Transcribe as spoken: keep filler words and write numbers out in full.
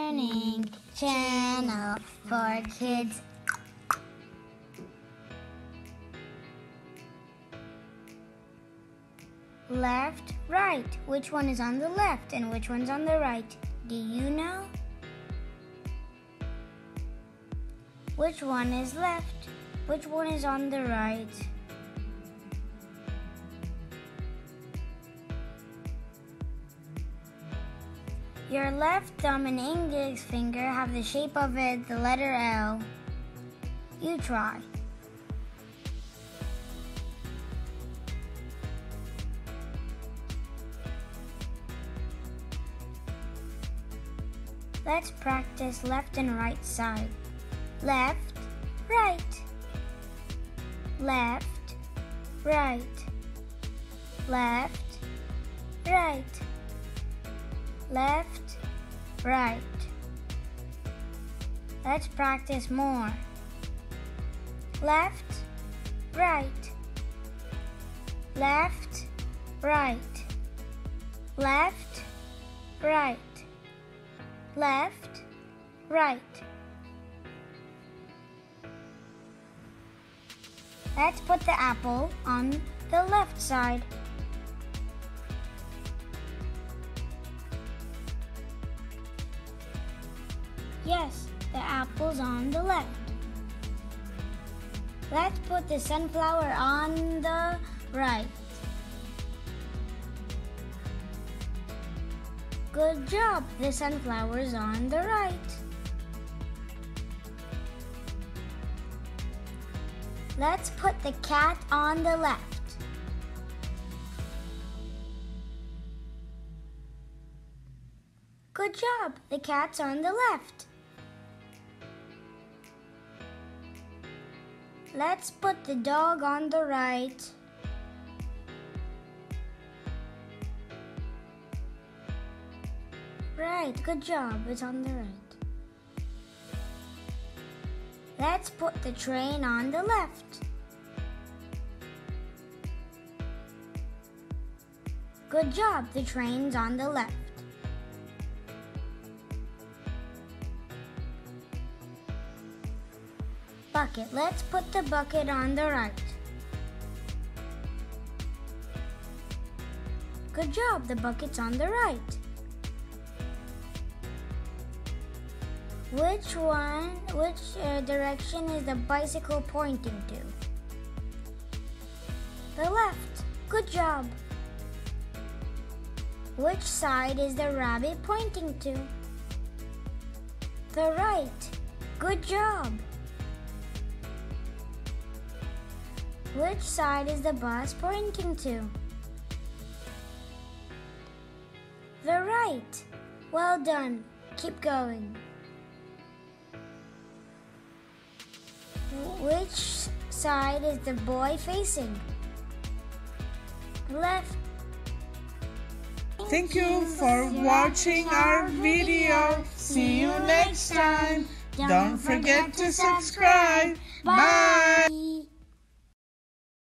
learning channel for kids. Left, right. Which one is on the left and which one's on the right? Do you know? Which one is left? Which one is on the right? Your left thumb and index finger have the shape of it, the letter L. You try. Let's practice left and right side. Left, right. Left, right. Left, right. Left, right. Let's practice more. Left, right. Left, right. Left, right. Left, right. Let's put the apple on the left side. Yes, the apple's on the left. Let's put the sunflower on the right. Good job, the sunflower's on the right. Let's put the cat on the left. Good job, the cat's on the left. Let's put the dog on the right. Right, good job, it's on the right. Let's put the train on the left. Good job, the train's on the left. Bucket, let's put the bucket on the right. Good job, the bucket's on the right. Which one, which uh, direction is the bicycle pointing to? The left. Good job. Which side is the rabbit pointing to? The right. Good job. Which side is the bus pointing to? The right. Well done. Keep going. Which side is the boy facing? Left. Thank you for watching our video. See you next time. Don't forget to subscribe. Bye.